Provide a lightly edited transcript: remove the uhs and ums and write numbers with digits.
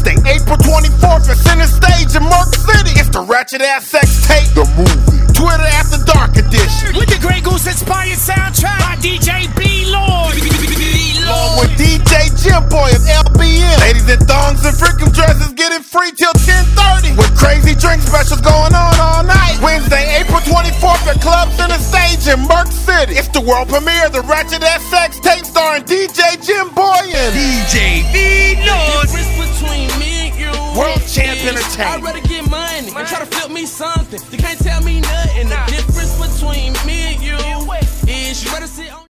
Wednesday, April 24th at Center Stage in Merc City. It's the Ratchet Ass Sex Tape, the movie. Twitter After Dark edition. With the Grey Goose inspired soundtrack by DJ B-Lord. Along with DJ Gymboi of LBM. Ladies in thongs and freakum dresses getting free till 10:30. With crazy drink specials going on all night. Wednesday, April 24th at Club Center Stage in Merc City. It's the world premiere of the Ratchet Ass Sex Tape starring DJ Gymboi and DJ B-Lord. World Champ Entertainment.